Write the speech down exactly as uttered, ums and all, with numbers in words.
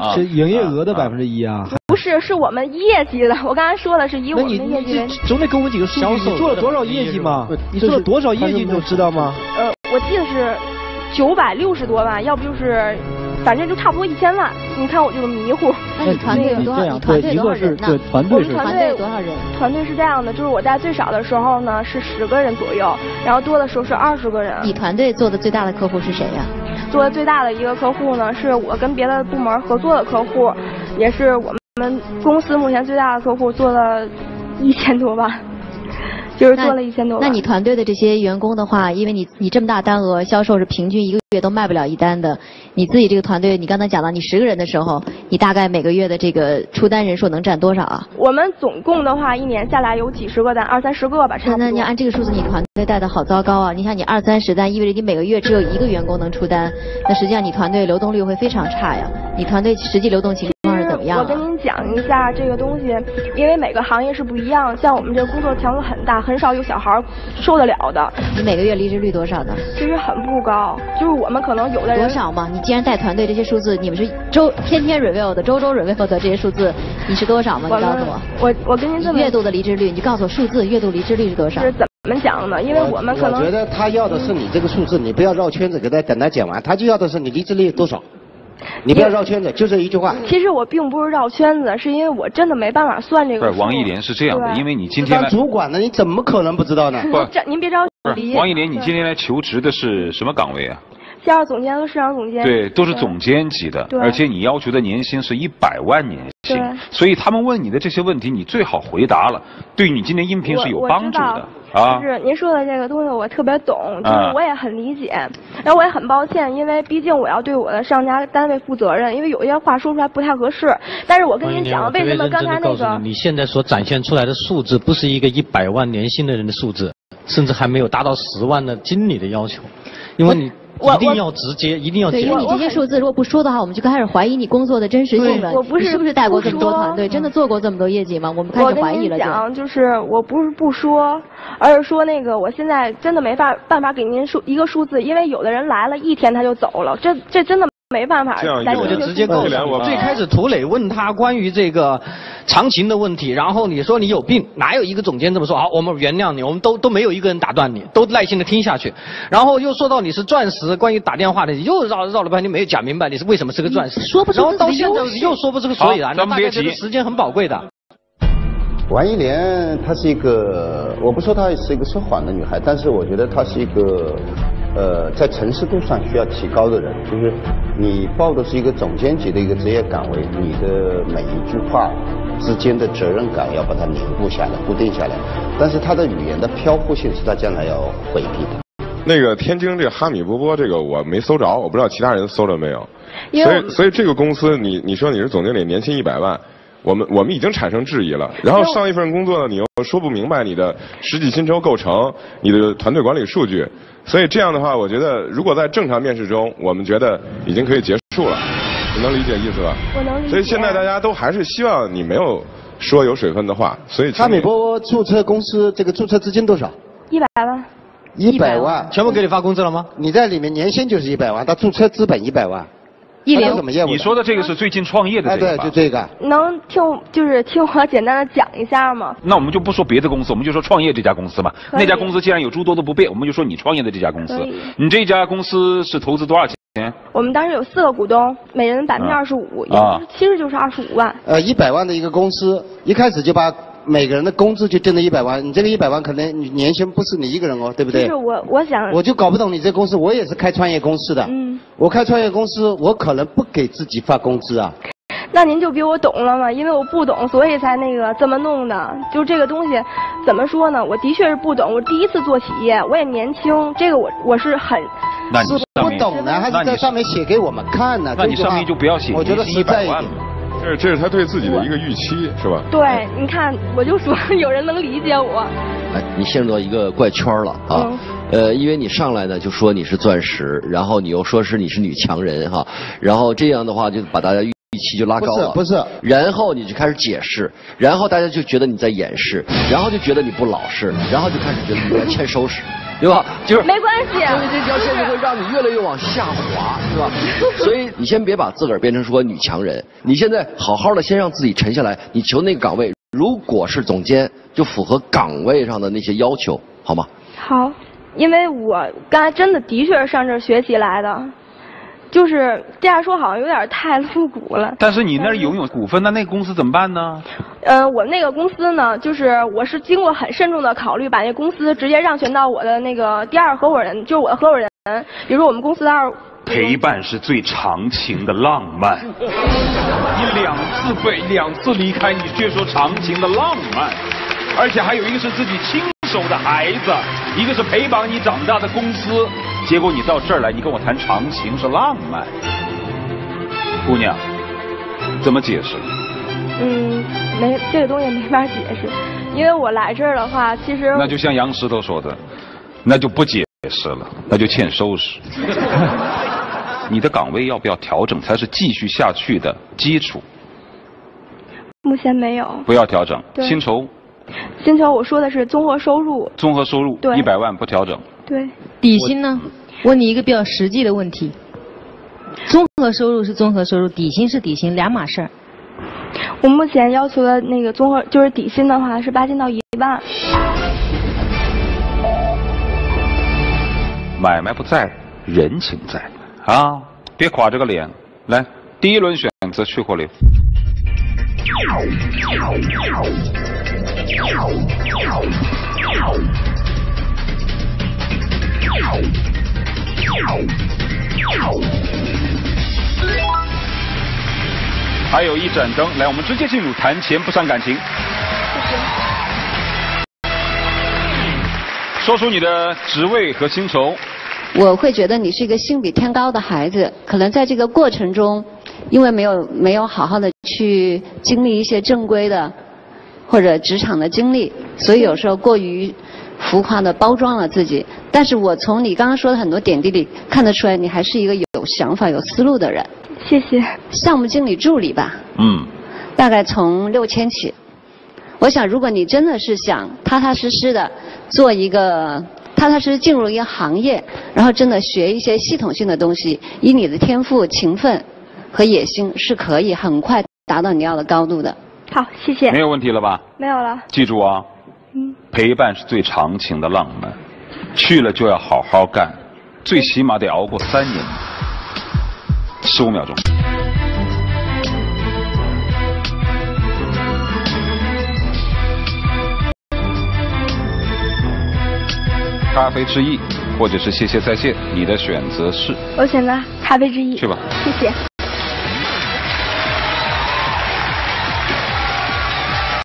啊， 是营业额的百分之一啊？ 不是，是我们业绩的。我刚才说的是以我们的业绩为。 总得给我们几个数据，你做了多少业绩吗？你做了多少业绩你都知道吗？ 呃，我记得是九百六十多万，要不就是。反正就差不多一千万，你看我这个迷糊。 那你团队有多少？你团队多少人呢？ 团队是团队有多少人？ 团队是这样的，就是我在最少的时候呢是十个人左右，然后多的时候是二十个人。 你团队做的最大的客户是谁呀？ 做的最大的一个客户呢，是我跟别的部门合作的客户，也是我们公司目前最大的客户，做了一千多万。就是做了一千多万。 那你团队的这些员工的话，因为你你这么大单额，销售是平均一个月都卖不了一单的。你自己这个团队，你刚才讲到你十个人的时候，你大概每个月的这个出单人数能占多少啊？ 我们总共的话，一年下来有几十个单，二三十个吧，差不多。 那你按这个数字，你团队带的好糟糕啊！你想，你二三十单，意味着你每个月只有一个员工能出单，那实际上你团队流动率会非常差呀。你团队实际流动情况是怎么样、啊？ 我跟您讲一下这个东西，因为每个行业是不一样，像我们这个工作强度很大，很少有小孩受得了的。 你每个月离职率多少呢？ 其实很不高，就是我们可能有的人多少嘛？你既然带团队，这些数字你们是周天天 review 的，周周 review 的这些数字，你是多少吗？你告诉我。 我我跟您这么。 月度的离职率，你就告诉我数字，月度离职率是多少？ 是怎么讲呢？因为我们可能。 我觉得他要的是你这个数字，你不要绕圈子给他等他讲完，他就要的是你离职率多少。你不要绕圈子，就这一句话。 其实我并不是绕圈子，是因为我真的没办法算这个数。 不是，王一莲是这样的，因为你今天当主管的，你怎么可能不知道呢？ 不， 您别着急。 王一莲，你今天来求职的是什么岗位啊？ 销售总监和市场总监。 对，都是总监级的，而且你要求的年薪是一百万年薪，所以他们问你的这些问题，你最好回答了，对你今天应聘是有帮助的。啊， 是您说的这个东西我特别懂，就是我也很理解，啊、然后我也很抱歉，因为毕竟我要对我的上家单位负责任，因为有一些话说出来不太合适。但是我跟您讲，为什么刚才那个？ 你现在所展现出来的数字不是一个一百万年薪的人的数字，甚至还没有达到十万的经理的要求，因为你。一定要直接，一定要。 对，因为你这些数字如果不说的话，我们就开始怀疑你工作的真实性了。 我不是是不是带过这么多团队，真的做过这么多业绩吗？我们开始怀疑了就。 我跟您讲，就是我不是不说，而是说那个我现在真的没法办法给您数一个数字，因为有的人来了一天他就走了，这这真的。没办法， 那我就直接告诉你，最开始涂磊问他关于这个常情的问题，然后你说你有病，哪有一个总监这么说？好，我们原谅你，我们都都没有一个人打断你，都耐心的听下去。然后又说到你是钻石，关于打电话的，又绕绕了半天没有讲明白你是为什么是个钻石， 说不出自己的优势， 然后到现在又说不出个所以然， 咱们别急， 时间很宝贵的。 王一莲她是一个，我不说她是一个说谎的女孩，但是我觉得她是一个。呃，在诚实度上需要提高的人，就是你报的是一个总监级的一个职业岗位，你的每一句话之间的责任感要把它凝固下来、固定下来。但是他的语言的飘忽性是他将来要回避的。 那个天津这个哈米波波这个我没搜着，我不知道其他人搜了没有。所以，所以这个公司你你说你是总经理，年薪一百万。我们我们已经产生质疑了，然后上一份工作呢，你又说不明白你的实际薪酬构成、你的团队管理数据，所以这样的话，我觉得如果在正常面试中，我们觉得已经可以结束了，你能理解意思吧？ 我能理解。 所以现在大家都还是希望你没有说有水分的话，所以。 哈米波波注册公司这个注册资金多少？ 一百万。 一百万， 全部给你发工资了吗？ 你在里面年薪就是一百万，他注册资本一百万。 一年怎么业务？ 你说的这个是最近创业的这个吧？ 对，就这个。 能听就是听我简单的讲一下吗？ 那我们就不说别的公司，我们就说创业这家公司嘛。那家公司既然有诸多的不便，我们就说你创业的这家公司。你这家公司是投资多少钱？ 我们当时有四个股东，每人百分之二十五，也其实就是二十五万。 呃，一百万的一个公司，一开始就把。每个人的工资就挣了一百万，你这个一百万可能年薪不是你一个人哦，对不对？ 就是我，我想， 我就搞不懂你这公司，我也是开创业公司的，嗯，我开创业公司，我可能不给自己发工资啊。 那您就比我懂了嘛，因为我不懂，所以才那个这么弄的。就这个东西，怎么说呢？我的确是不懂，我第一次做企业，我也年轻，这个我我是很。 那你是不懂呢，还是在上面写给我们看呢？ 那你上面就不要写， 我觉得实在一点。 这是这是他对自己的一个预期，是吧？ 对，你看，我就说有人能理解我。 哎，你陷入到一个怪圈了啊！嗯、呃，因为你上来呢就说你是钻石，然后你又说是你是女强人哈，然后这样的话就把大家预期就拉高了。 不是不是。 然后你就开始解释，然后大家就觉得你在掩饰，然后就觉得你不老实，然后就开始觉得你在欠收拾。 对吧？就是没关系， 所以这条线就会让你越来越往下滑，是吧？所以你先别把自个儿变成说女强人，你现在好好的先让自己沉下来，你求那个岗位，如果是总监，就符合岗位上的那些要求，好吗？ 好，因为我刚才真的的确是上这儿学习来的。就是这样说好像有点太露骨了。 但是你那儿拥有股份，那那个公司怎么办呢？ 呃，我那个公司呢，就是我是经过很慎重的考虑，把那公司直接让权到我的那个第二合伙人，就是我的合伙人。比如说我们公司的二。 陪伴是最长情的浪漫。你两次被两次离开，你却说长情的浪漫，而且还有一个是自己亲手的孩子，一个是陪伴你长大的公司。结果你到这儿来，你跟我谈长情是浪漫，姑娘，怎么解释？ 嗯，没这个东西没法解释，因为我来这儿的话，其实那就像杨石头说的，那就不解释了，那就欠收拾。你的岗位要不要调整，才是继续下去的基础。 目前没有。 不要调整。薪酬？ 薪酬我说的是综合收入。 综合收入一百万不调整。 对。 底薪呢？问你一个比较实际的问题。综合收入是综合收入，底薪是底薪，两码事儿。 我目前要求的那个综合就是底薪的话是八千到一万。 买卖不在，人情在啊！别垮这个脸。来，第一轮选择去或留。还有一盏灯，来，我们直接进入谈钱不伤感情。说出你的职位和薪酬。 我会觉得你是一个心比天高的孩子，可能在这个过程中，因为没有没有好好的去经历一些正规的或者职场的经历，所以有时候过于浮夸的包装了自己。但是我从你刚刚说的很多点滴里看得出来，你还是一个有想法、有思路的人。 谢谢。 项目经理助理吧。 嗯。 大概从六千起。我想，如果你真的是想踏踏实实的做一个。踏踏实实进入一个行业，然后真的学一些系统性的东西，以你的天赋、勤奋和野心，是可以很快达到你要的高度的。 好，谢谢。 没有问题了吧？ 没有了。 记住啊，嗯，陪伴是最长情的浪漫，去了就要好好干，最起码得熬过三年。十五秒钟。咖啡之意，或者是谢谢再见，你的选择是？ 我选择咖啡之意。 去吧。 谢谢。